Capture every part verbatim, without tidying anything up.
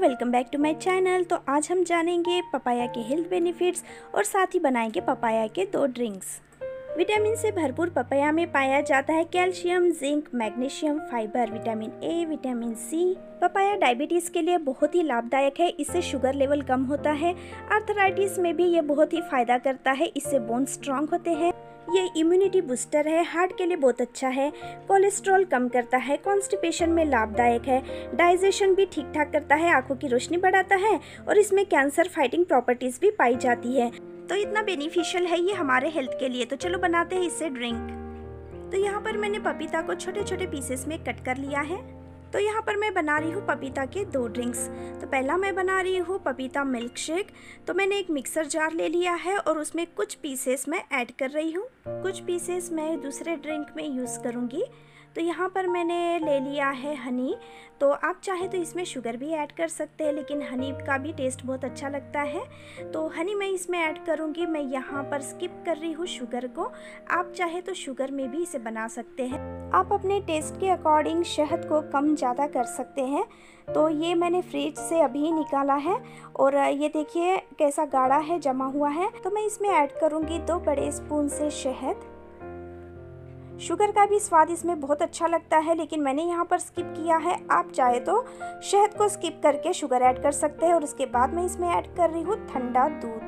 Welcome back to my channel. तो आज हम जानेंगे पपाया के हेल्थ बेनिफिट्स और साथ ही बनाएंगे पपाया के दो ड्रिंक्स। विटामिन से भरपूर पपाया में पाया जाता है calcium, zinc, magnesium, fibre, vitamin A, vitamin C. Papaya diabetes के लिए बहुत ही लाभदायक है। इससे शुगर लेवल कम होता है। आर्थराइटिस में भी ये बहुत ही फायदा करता है। इससे बोन स्ट्रांग होते हैं। ये इम्यूनिटी बूस्टर है, हार्ट के लिए बहुत अच्छा है, कोलेस्ट्रॉल कम करता है, कॉन्स्टिपेशन में लाभदायक है, डाइजेशन भी ठीक ठाक करता है, आंखों की रोशनी बढ़ाता है और इसमें कैंसर फाइटिंग प्रॉपर्टीज भी पाई जाती है। तो इतना बेनिफिशियल है ये हमारे हेल्थ के लिए। तो चलो बनाते हैं इससे ड्रिंक। तो यहाँ पर मैंने पपीता को छोटे छोटे पीसेस में कट कर लिया है। तो यहाँ पर मैं बना रही हूँ पपीता के दो ड्रिंक्स। तो पहला मैं बना रही हूँ पपीता मिल्क शेक। तो मैंने एक मिक्सर जार ले लिया है और उसमें कुछ पीसेस मैं ऐड कर रही हूँ। कुछ पीसेस मैं दूसरे ड्रिंक में यूज़ करूँगी। तो यहाँ पर मैंने ले लिया है हनी। तो आप चाहे तो इसमें शुगर भी ऐड कर सकते हैं, लेकिन हनी का भी टेस्ट बहुत अच्छा लगता है। तो हनी मैं इसमें ऐड करूँगी। मैं यहाँ पर स्किप कर रही हूँ शुगर को। आप चाहे तो शुगर में भी इसे बना सकते हैं। आप अपने टेस्ट के अकॉर्डिंग शहद को कम ज़्यादा कर सकते हैं। तो ये मैंने फ्रिज से अभी निकाला है और ये देखिए कैसा गाढ़ा है, जमा हुआ है। तो मैं इसमें ऐड करूँगी दो बड़े स्पून से शहद। शुगर का भी स्वाद इसमें बहुत अच्छा लगता है, लेकिन मैंने यहाँ पर स्किप किया है। आप चाहे तो शहद को स्किप करके शुगर ऐड कर सकते हैं। और उसके बाद मैं इसमें ऐड कर रही हूँ ठंडा दूध।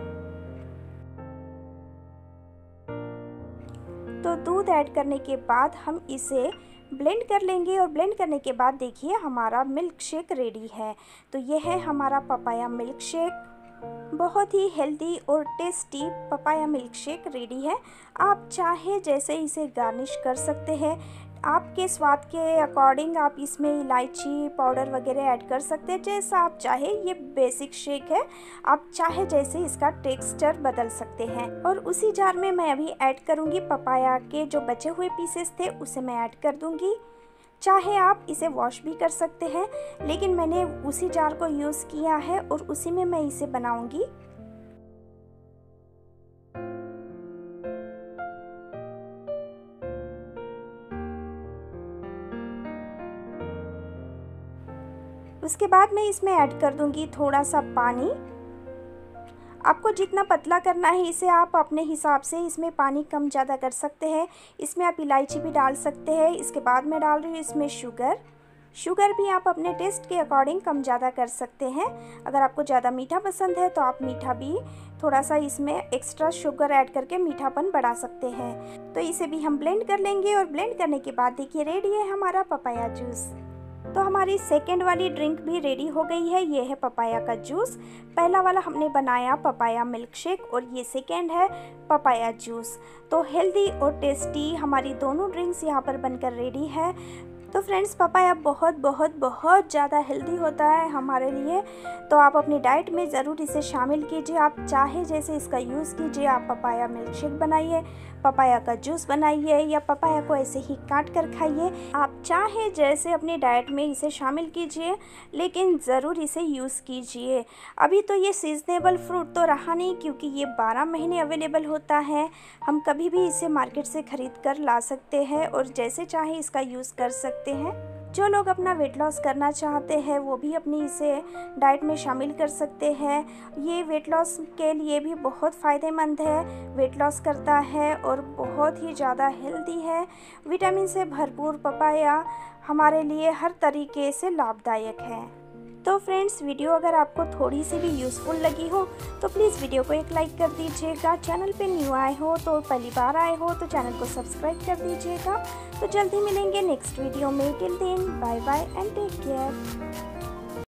तो दूध ऐड करने के बाद हम इसे ब्लेंड कर लेंगे और ब्लेंड करने के बाद देखिए हमारा मिल्क शेक रेडी है। तो ये है हमारा पपाया मिल्क शेक। बहुत ही हेल्दी और tasty papaya milk shake ready है। आप चाहे जैसे इसे गार्निश कर सकते हैं। आपके स्वाद के अकॉर्डिंग आप इसमें इलायची पाउडर वगैरह ऐड कर सकते हैं, जैसा आप चाहे। ये बेसिक शेक है, आप चाहे जैसे इसका टेक्सचर बदल सकते हैं। और उसी जार में मैं अभी ऐड करूँगी पपाया के जो बचे हुए पीसेस थे, उसे मैं ऐड कर दूँगी। चाहे आप इसे वॉश भी कर सकते हैं, लेकिन मैंने उसी जार को यूज़ किया है और उसी में मैं इसे बनाऊंगी। उसके बाद मैं इसमें ऐड कर दूंगी थोड़ा सा पानी। आपको जितना पतला करना है इसे आप अपने हिसाब से इसमें पानी कम ज़्यादा कर सकते हैं। इसमें आप इलायची भी डाल सकते हैं। इसके बाद मैं डाल रही हूँ इसमें शुगर। शुगर भी आप अपने टेस्ट के अकॉर्डिंग कम ज़्यादा कर सकते हैं। अगर आपको ज़्यादा मीठा पसंद है तो आप मीठा भी थोड़ा सा इसमें एक्स्ट्रा शुगर ऐड करके मीठापन बढ़ा सकते हैं। तो इसे भी हम ब्लेंड कर लेंगे और ब्लेंड करने के बाद देखिए रेडी है हमारा पपाया जूस। तो हमारी सेकेंड वाली ड्रिंक भी रेडी हो गई है। ये है पपाया का जूस। पहला वाला हमने बनाया पपाया मिल्क शेक और ये सेकेंड है पपाया जूस। तो हेल्दी और टेस्टी हमारी दोनों ड्रिंक्स यहाँ पर बनकर रेडी है। तो फ्रेंड्स, पपाया बहुत बहुत बहुत ज़्यादा हेल्दी होता है हमारे लिए। तो आप अपनी डाइट में ज़रूर इसे शामिल कीजिए। आप चाहे जैसे इसका यूज़ कीजिए। आप पपाया मिल्क शेक बनाइए, पपाया का जूस बनाइए या पपाया को ऐसे ही काट कर खाइए। आप चाहे जैसे अपनी डाइट में इसे शामिल कीजिए, लेकिन ज़रूर इसे यूज़ कीजिए। अभी तो ये सीजनेबल फ्रूट तो रहा नहीं, क्योंकि ये बारह महीने अवेलेबल होता है। हम कभी भी इसे मार्केट से ख़रीद कर ला सकते हैं और जैसे चाहे इसका यूज़ कर सकते हैं। जो लोग अपना वेट लॉस करना चाहते हैं वो भी अपनी इसे डाइट में शामिल कर सकते हैं। ये वेट लॉस के लिए भी बहुत फ़ायदेमंद है, वेट लॉस करता है और बहुत ही ज़्यादा हेल्दी है। विटामिन से भरपूर पपाया हमारे लिए हर तरीके से लाभदायक है। तो फ्रेंड्स, वीडियो अगर आपको थोड़ी सी भी यूज़फुल लगी हो तो प्लीज़ वीडियो को एक लाइक कर दीजिएगा। चैनल पे न्यू आए हो तो पहली बार आए हो तो चैनल को सब्सक्राइब कर दीजिएगा। तो जल्दी मिलेंगे नेक्स्ट वीडियो में। Till then, bye bye and take care.